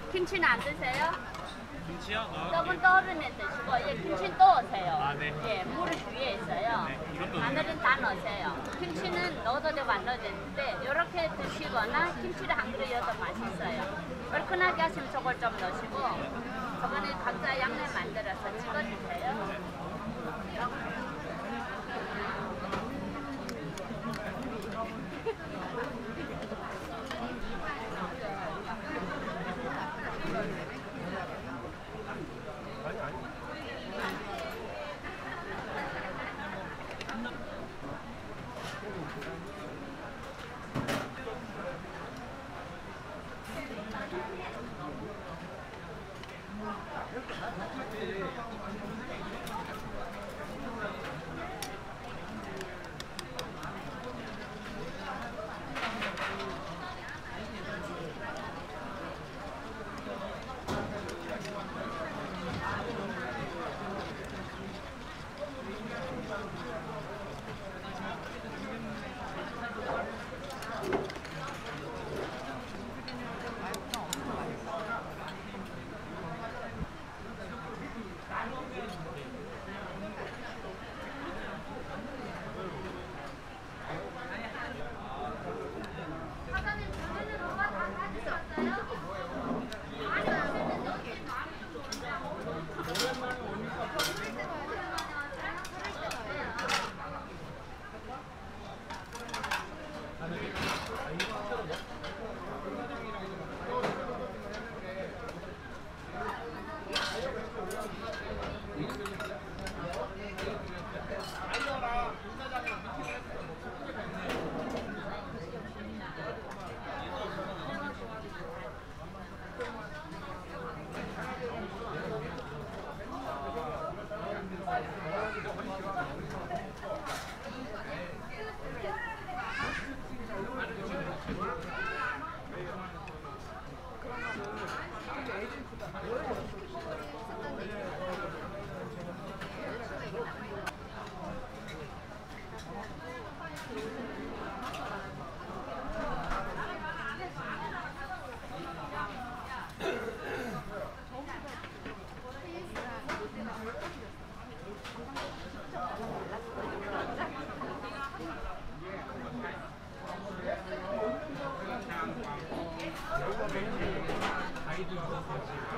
김치는 안 드세요? 김치요? 떡은 떠오르면 드시고, 예, 김치 넣으세요. 아, 네. 예, 물을 위에 있어요. 네, 이것도 마늘은 다 넣으세요. 김치는 넣어도 되고 안 넣어도 되는데, 이렇게 드시거나 김치를 한 그릇 넣어도 맛있어요. 얼큰하게 하시면 저걸 좀 넣으시고, 저번에 각자 양념 만들어서 찍어주세요. 가이드